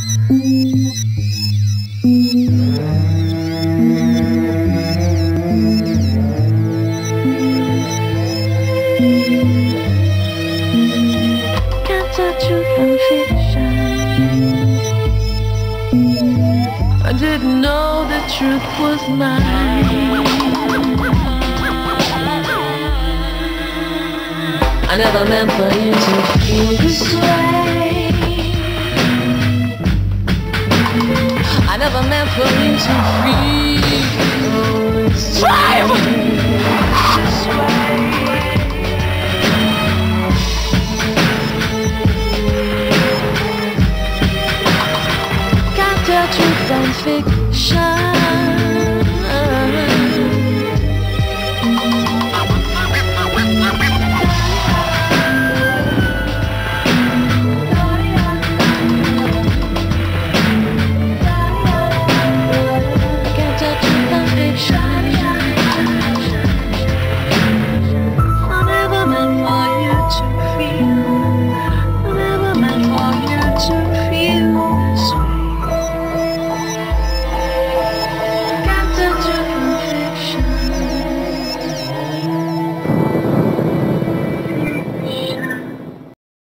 Can't tell truth from fiction. I didn't know the truth was mine. I never meant for you to feel this way. I never meant for you to feel this way. Can't tell truth from fiction.